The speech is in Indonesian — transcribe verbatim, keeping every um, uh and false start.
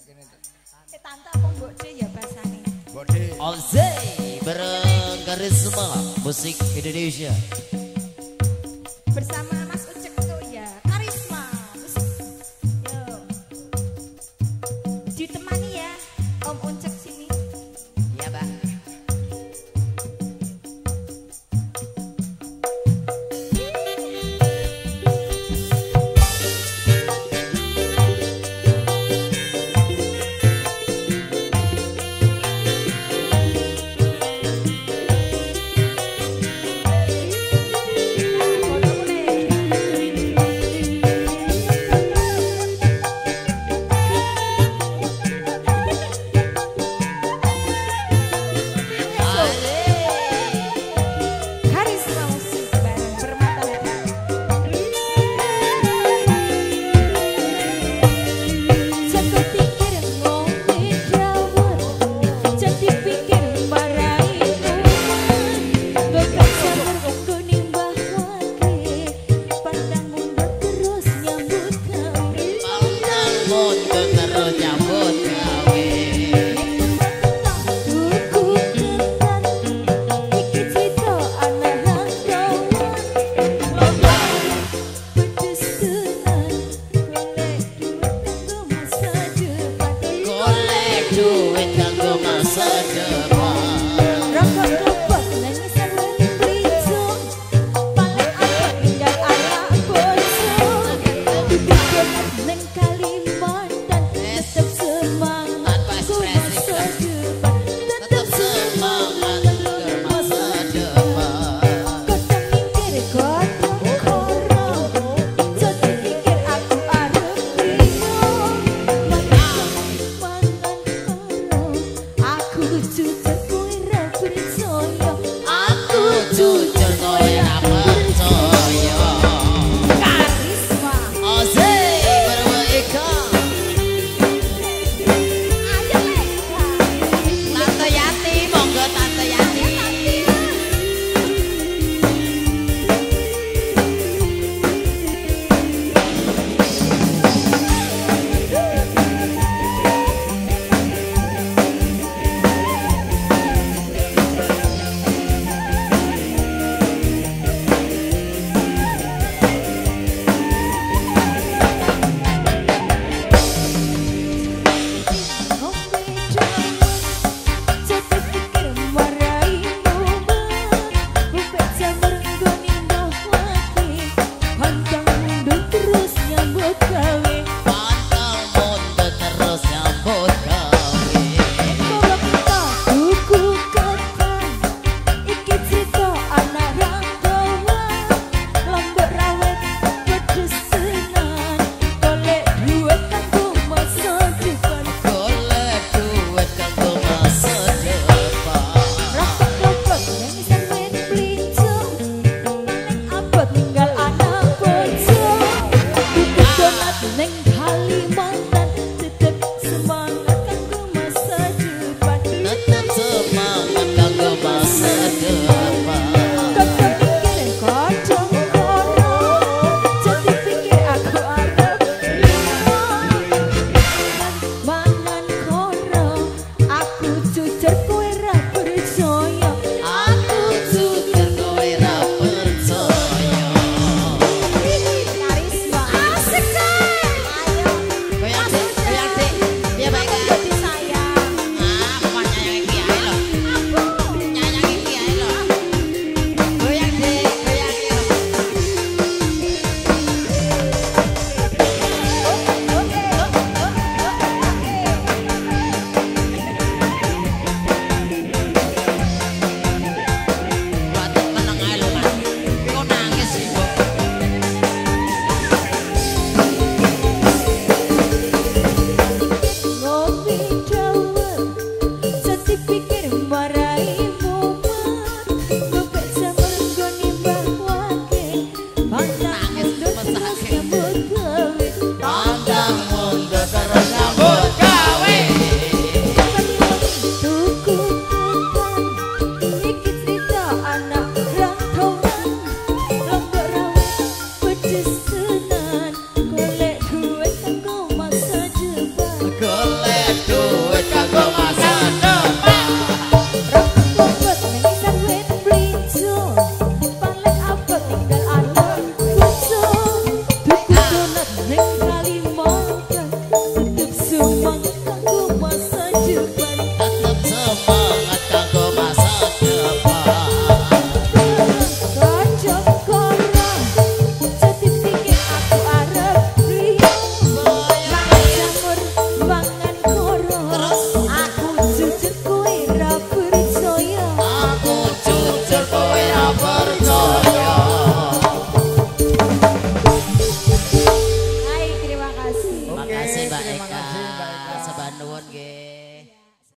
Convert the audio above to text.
kene tuh. Eh tante apa mbok D ya bahasane? Mbok D. Ozzy bareng Karisma musik Indonesia. Bersama Mas Ucek tuh ya, Karisma musik. Yo. Ditemani ya Om Ucek sini. Iya, Bang. Karisma musik bareng bermatahari. Jatuh pikir ngombe dawar, jadi pikir maraiku. Gagak sabar kuning bahwake, pandang mundur terus nyambut gawe. Pandang mundur terus nyambut gawe. Tuku ketan, iki cita anak kawan. Pedes tenan, golek duit kanggo masa depan. Golek duit